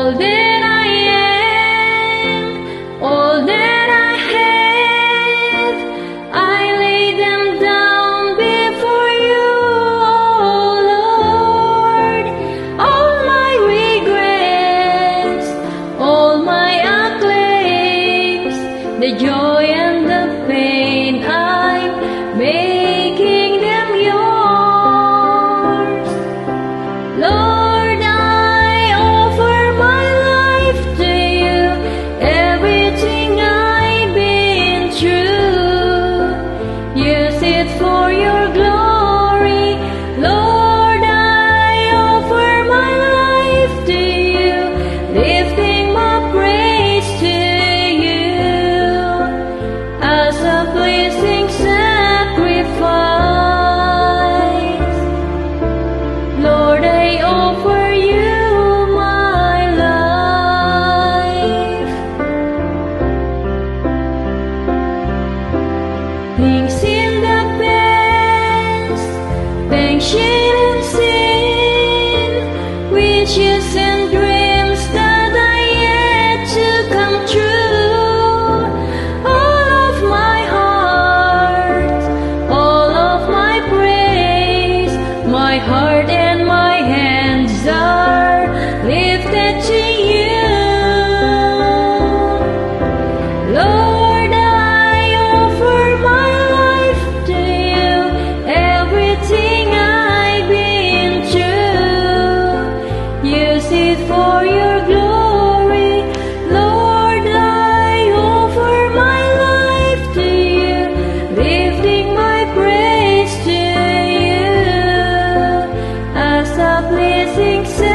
All that I am, all that I have, I lay them down before you, oh Lord. All my regrets, all my acclaims, the joy and the pain, I'm making them yours. Lord, I offer my life to you, everything I've been through. Use it for your glory. Lord, I offer my life to you, lifting my praise to you as a pleasing sacrifice. Lord, I offer you my life. Things in the past, passion and sin, wishes and dreams that are yet to come true. All of my heart, all of my praise, my heart and my hands are lifted to you. Lord, I offer my life to you, everything I've been through. Use it for your glory. Lord, I offer my life to you, lifting my praise to you as a pleasing sacrifice.